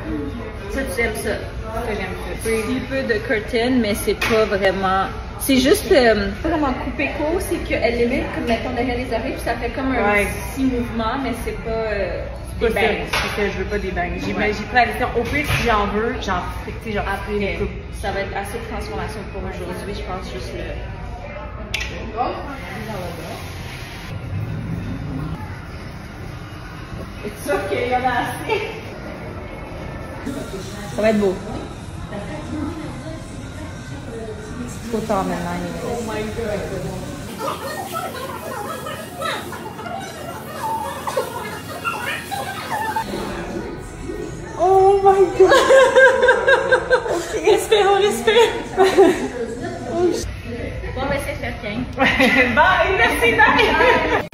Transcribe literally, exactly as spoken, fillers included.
Ça, tu aimes ça? Ça, j'aime ça. Un peu de curtain, mais c'est pas vraiment... C'est juste euh, pas vraiment coupé court, c'est qu'elle les met comme mettons derrière les oreilles, puis ça fait comme un ouais. petit mouvement, mais c'est pas euh, des bangs. C'est que je veux pas des bangs. J'ai ouais. pris à l'état. Au pire, si j'en veux, j'en fais, tu sais, genre après. Ça va être assez de transformation pour aujourd'hui, je pense juste le... C'est sûr qu'il y en a assez. Ça va être beau. Trop tard maintenant. Oh my god. Oh my god. Respire, on respire. Bon, ben c'est fait, tiens. Bye, merci, bye.